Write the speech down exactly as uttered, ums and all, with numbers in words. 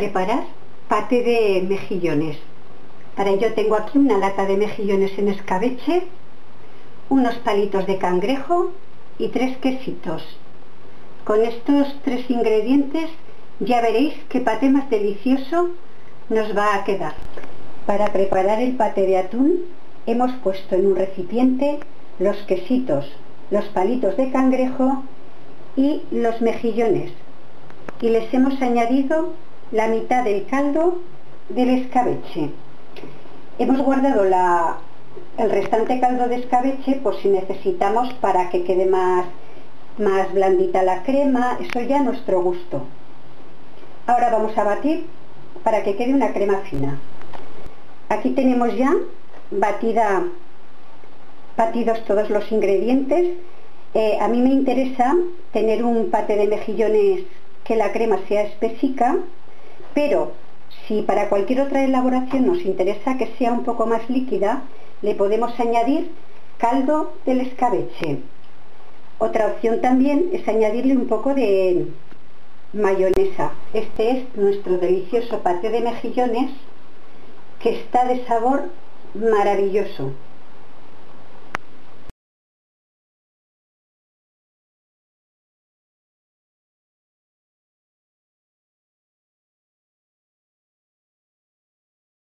preparar paté de mejillones. Para ello tengo aquí una lata de mejillones en escabeche, unos palitos de cangrejo y tres quesitos. Con estos tres ingredientes ya veréis qué paté más delicioso nos va a quedar. Para preparar el paté de atún hemos puesto en un recipiente los quesitos, los palitos de cangrejo y los mejillones, y les hemos añadido la mitad del caldo del escabeche. Hemos guardado la, el restante caldo de escabeche por si necesitamos para que quede más, más blandita la crema, eso ya a nuestro gusto. Ahora vamos a batir para que quede una crema fina. Aquí tenemos ya batida, batidos todos los ingredientes. Eh, a mí me interesa tener un paté de mejillones que la crema sea espesica, pero si para cualquier otra elaboración nos interesa que sea un poco más líquida, le podemos añadir caldo del escabeche. Otra opción también es añadirle un poco de mayonesa. Este es nuestro delicioso paté de mejillones, que está de sabor maravilloso.